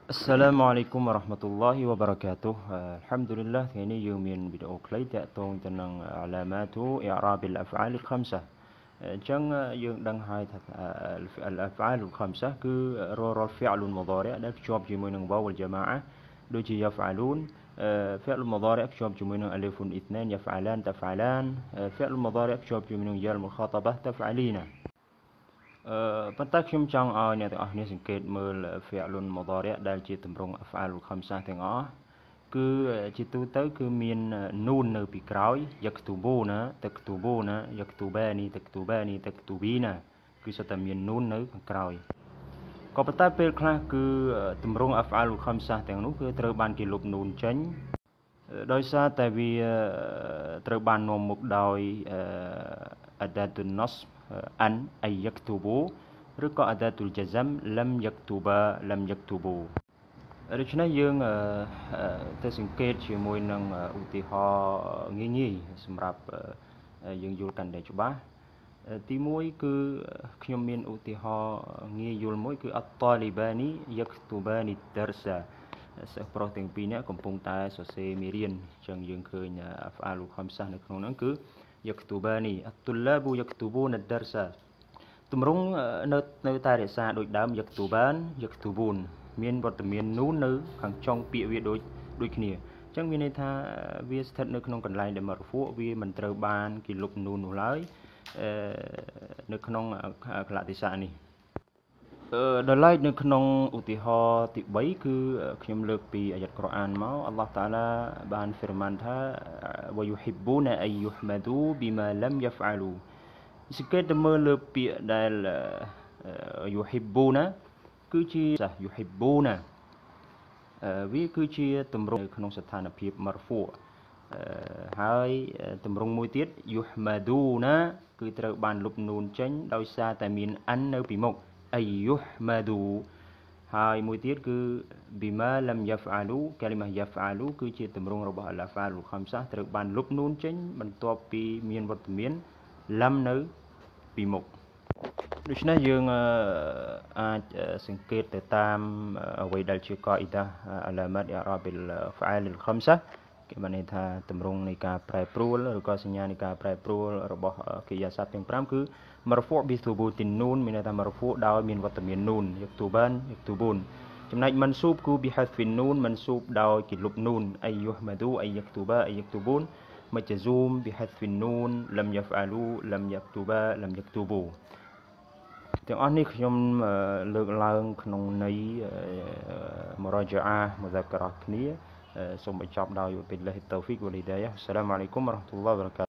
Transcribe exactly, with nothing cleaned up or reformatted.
السلام عليكم ورحمة الله وبركاته. آه، الحمد لله ثاني يومين فيديو كلي تأتون تنن علامات إعراب الأفعال الخمسة. آه، جن يوم دن هاي آه، الأفعال الخمسة كو رور الفعل المضارع ده بجواب جمعين واو الجماعة دوجي يفعلون. آه، فعل المضارع بجواب جمعين ألف اثنان يفعلان تفعلان. آه، فعل المضارع بجواب جمعين يا المخاطبة تفعلين. ប៉ុន្តែខ្ញុំចង់ឲ្យអ្នកទាំងអស់គ្នាសង្កេតមើល فعل مضارع ដែលជាទម្រង់ أفعال ខំសាទាំងអស់គឺជាទូទៅគឺមាន نون នៅពីក្រោយ يكتبون تكتبون يكتبان تكتبان تكتبين គឺសុទ្ធតែមាន نون នៅខាងក្រោយក៏ប៉ុន្តែពេលខ្លះគឺទម្រង់ أفعال ខំសាទាំងនោះគឺត្រូវបានគេលុប نون ចេញដោយសារតែវាត្រូវបាននាំមុខដោយ أداة النصب أن أي يكتبوا ឬក៏ أداة الجزم لم يكتبا لم يكتبوا ដូច្នេះយើងទៅសង្កេតជាមួយនឹងឧទាហរណ៍ងាយៗសម្រាប់យើងយល់កាន់តែច្បាស់ទីមួយគឺខ្ញុំមានឧទាហរណ៍ងាយយល់មួយគឺ الطالبان يكتبان الدرس សិស្សប្រុសទាំងពីរនាក់កំពុងតែសរសេរមេរៀនអញ្ចឹងយើងឃើញ أفعال ខំសានៅក្នុងហ្នឹងគឺ يكتبان الطلاب يكتبون الدرس ទម្រង់នៅនៅតែរក្សាដូចដើម يكتبان يكتبون មានវត្តមាន نون នៅខាងចុងពាក្យវាដូចដូចគ្នាអញ្ចឹងមានន័យថាវាស្ថិតនៅក្នុងកន្លែងដែលមរហ្វូវាមិនត្រូវបានគេលុប نون នោះឡើយនៅក្នុងកលៈទេសៈនេះដល់ឡែកនៅក្នុងឧទាហរណ៍ទី3គឺខ្ញុំលើកពីអាយ៉ាត់កូរ៉ានមកអល់ឡោះតាឡាបានហ្វីរម៉ានថា ويحبون أن يحمدوا بما لم يفعلوا សង្កេតទៅមើលលើពាក្យដែល يحبون គឺជា يحبون វាគឺជាទម្រង់នៅក្នុងស្ថានភាពមរហ្វូហើយទម្រង់មួយទៀត يحمدون គឺត្រូវបានលុប نون ចេញដោយសារតែមាន أن នៅពីមុខأي يحمدوا ហើយមួយទៀតគឺ بما لم يفعلوا កាលីម៉ា يفعلوا គឺជាទម្រង់របស់ الأفعال الخمسة ត្រូវបានលុប نون ចេញបន្ទាប់ពីមានវត្តមាន لم នៅពីមុខដូច្នេះយើងអាចសង្កេតទៅតាមអ្វីដែលជាកអ៊ីដា علامات إعراب الأفعال الخمسة គេបានន័យថាទម្រង់នៃការប្រែប្រួលឬក៏សញ្ញានៃការប្រែប្រួលរបស់កិរិយាសព្ទទាំង5គឺ مرفوع بثبوت النون មានន័យថា مرفوع ដោយមានវត្តមាន نون يكتبان يكتبون ចំណែក منصوب គឺ بحذف النون منصوب ដោយគេលុប نون أي يحمدوا أي يكتبا أي يكتبون مجزوم بحذف النون لم يفعلوا لم يكتبا لم يكتبوا ទាំងអស់នេះខ្ញុំលើកឡើងក្នុងន័យ مراجعة مذاكرة គ្នាសូមបញ្ចប់ដោយ بالله التوفيق والهداية السلام عليكم ورحمة الله وبركاته